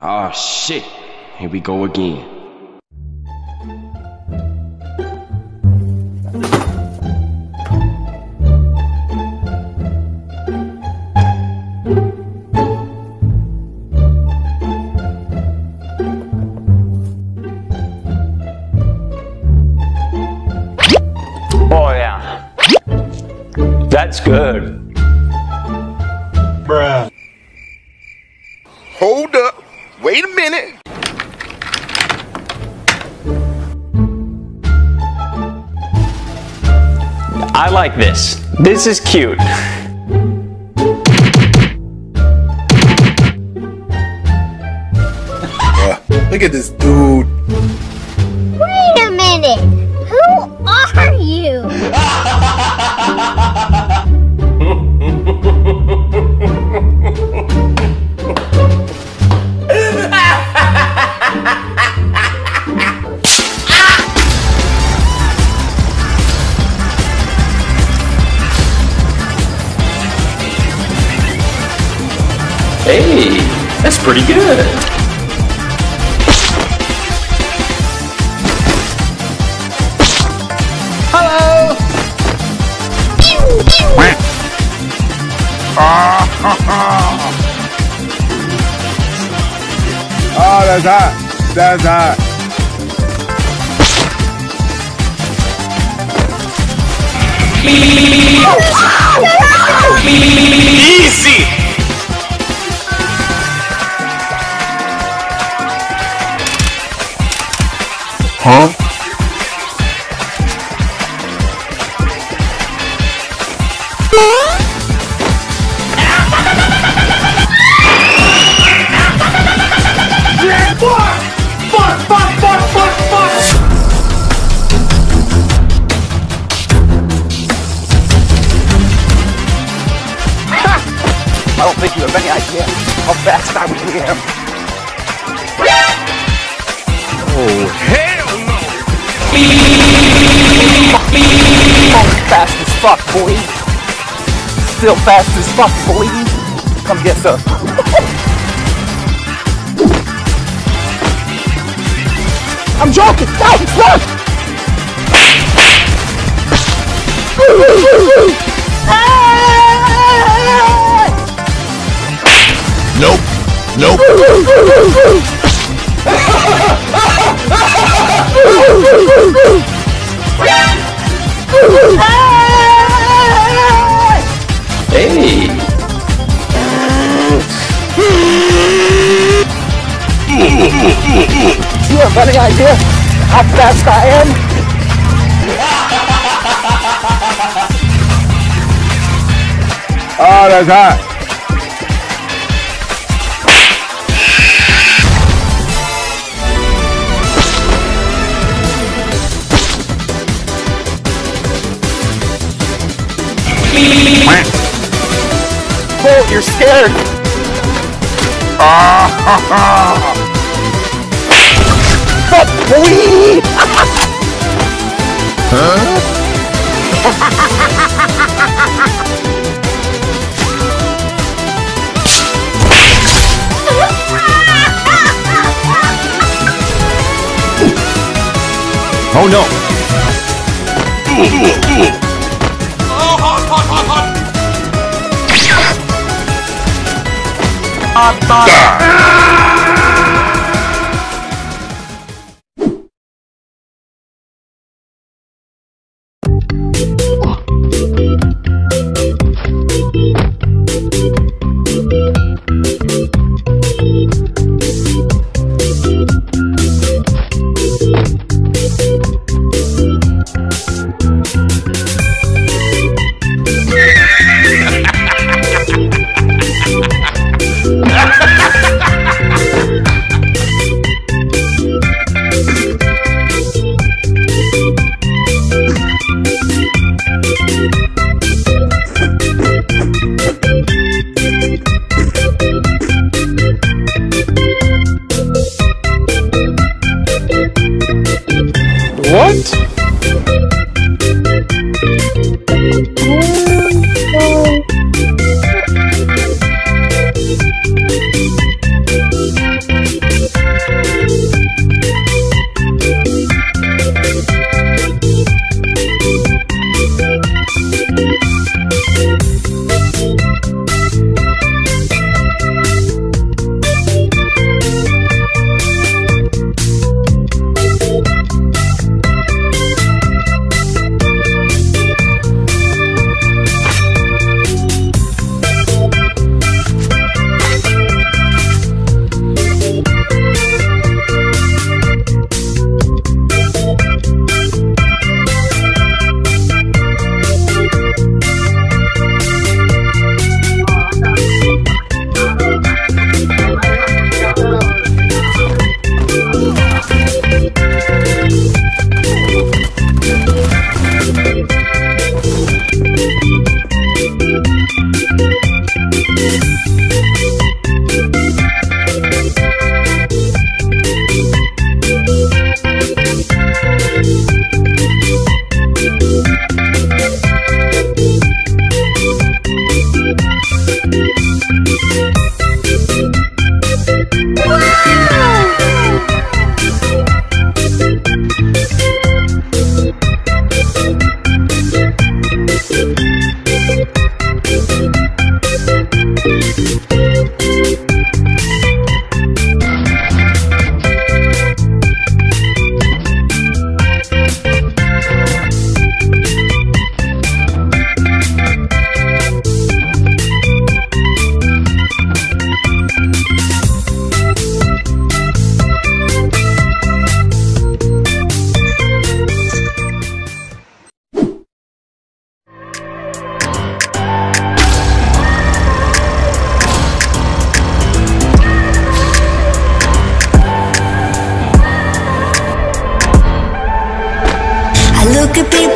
Ah, shit. Here we go again. Oh yeah. That's good. Bruh. Hold up. Wait a minute. I like this. This is cute. Look at this dude. Wait a minute! Who are you? Hey, that's pretty good. Hello. Oh, that's hot. That's hot. Easy. Huh? I don't think you have any idea how fast I really am. Oh, hell no! Oh, fast as fuck, boy. Still fast as fuck, boy. Come get some. I'm joking! No! Run! Nope. Nope. Hey. Do you have any idea how fast I am? Oh, that's hot. Bolt, you're scared. Fuck, boy! Oh no.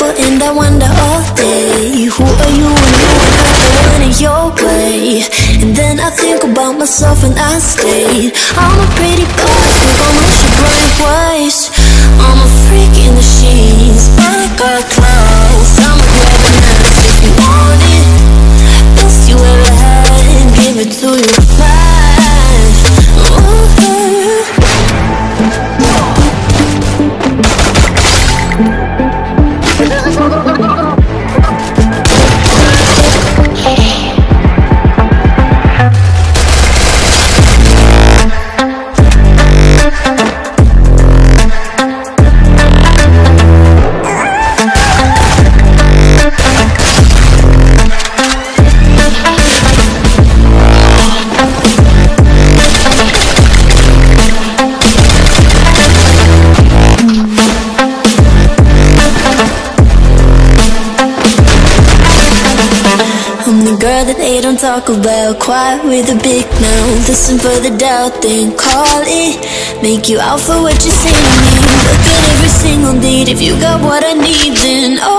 and I wonder all day, who are you and who got the one in your way? And then I think about myself and I state, I'm a pretty boss with all my shit bright ways. I'm a freak in the sheets, but I got clothes. I'ma grab a mess if you want it. Best you ever had, give it to you fast. They don't talk about, quiet with a big mouth. Listen for the doubt, then call it. Make you out for what you say to me. Look at every single need. If you got what I need, then oh.